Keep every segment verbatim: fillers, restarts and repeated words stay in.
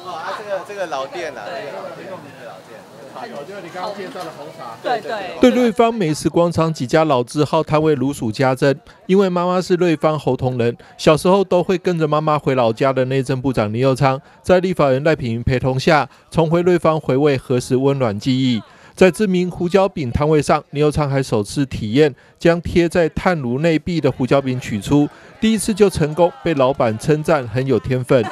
哦，啊，这个这个老店啊，这个老店，这个老店。 我觉得你刚刚介绍的红茶， 对对对瑞芳美食广场几家老字号摊位如数家珍，因为妈妈是瑞芳猴硐人，小时候都会跟着妈妈回老家的内政部长倪又昌，在立法人赖品妤陪同下，重回瑞芳回味何时温暖记忆。在知名胡椒饼摊位上，倪又昌还首次体验将贴在炭炉内壁的胡椒饼取出，第一次就成功，被老板称赞很有天分。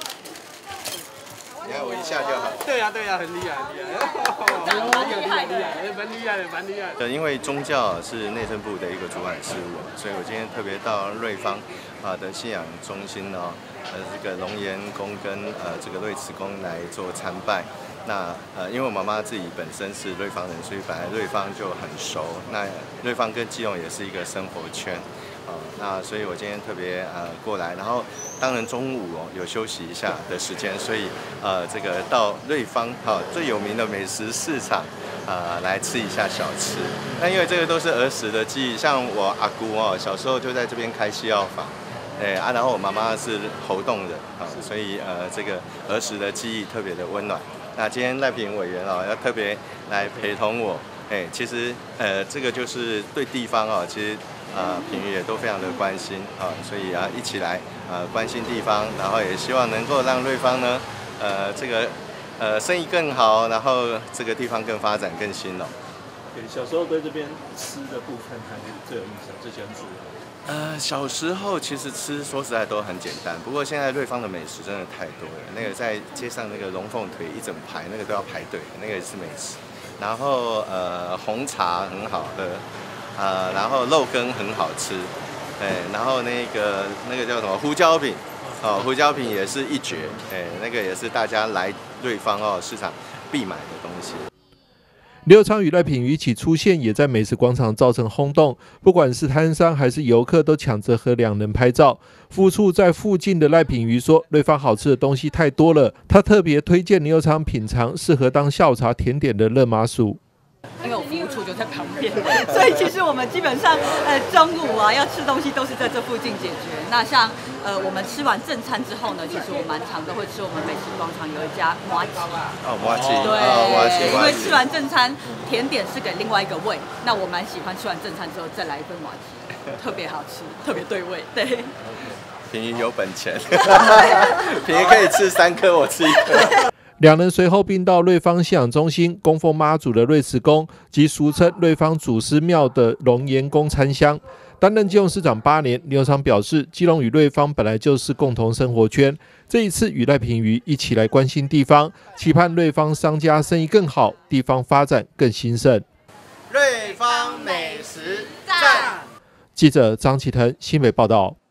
你看我一下就好。 对呀、啊、对呀、啊，很厉害很厉害。 蛮厉害的， 蛮厉害的，蛮厉害的。 对，因为宗教是内政部的一个主管事务，所以我今天特别到瑞芳啊的信仰中心呢，呃，这个龙岩宫跟呃这个瑞慈宫来做参拜。那呃，因为我妈妈自己本身是瑞芳人，所以本来瑞芳就很熟。那瑞芳跟基隆也是一个生活圈。啊、呃，那所以我今天特别呃过来，然后当然中午哦有休息一下的时间，所以呃这个到瑞芳哈、哦、最有名的美食市场啊、呃、来吃一下小吃。那因为这个都是儿时的记忆，像我阿姑哦小时候就在这边开西药房，哎啊，然后我妈妈是猴硐人啊、哦，所以呃这个儿时的记忆特别的温暖。那今天赖品妤委员哦要特别来陪同我，哎，其实呃这个就是对地方哦，其实。呃，品妤也都非常的关心啊，所以啊，一起来呃关心地方，然后也希望能够让瑞芳呢，呃，这个呃生意更好，然后这个地方更发展更兴隆。 对，小时候对这边吃的部分还是最有印象，最喜欢吃的。 呃，小时候其实吃说实在都很简单，不过现在瑞芳的美食真的太多了。那个在街上那个龙凤腿一整排，那个都要排队，那个也是美食。然后呃，红茶很好喝。呃，然后肉羹很好吃，哎，然后那个那个叫什么胡椒饼，哦，胡椒饼也是一绝，哎，那个也是大家来瑞芳哦市场必买的东西。 倪又昌与赖品妤一起出现，也在美食广场造成轰动。不管是摊商还是游客，都抢着和两人拍照。附处在附近的赖品妤说：“瑞芳好吃的东西太多了，他特别推荐倪又昌品尝适合当下午茶甜点的热麻薯。” 因为我服务处就在旁边，所以其实我们基本上，呃，中午啊要吃东西都是在这附近解决。那像呃我们吃完正餐之后呢，其实我蛮常都会吃我们美食广场有一家麻糬。 哦，麻糬， 对， 哦、麻糬， 因为吃完正餐，甜点是给另外一个胃。那我蛮喜欢吃完正餐之后再来一份麻糬，特别好吃，特别对味。对。 品妤有本钱，品妤可以吃三颗，我吃一颗。 两人随后并到瑞芳信仰中心供奉妈祖的瑞慈宫及俗称瑞芳祖师庙的龙岩宫参香。担任基隆市长八年，倪又昌表示，基隆与瑞芳本来就是共同生活圈，这一次与赖品妤一起来关心地方，期盼瑞芳商家生意更好，地方发展更兴盛。 瑞芳美食赞。 记者张启腾新北报道。